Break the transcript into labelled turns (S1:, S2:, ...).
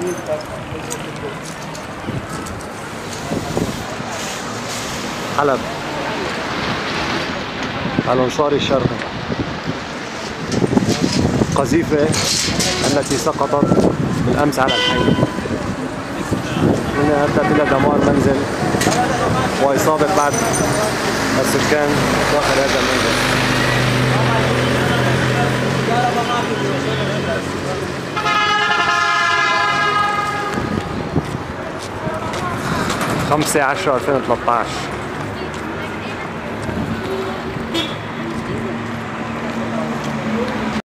S1: حلب الأنصاري الشرقي. قذيفة التي سقطت بالأمس على الحي، منها أدت إلى دمار منزل وإصابة بعض السكان داخل هذا المنزل. 5/10/2013.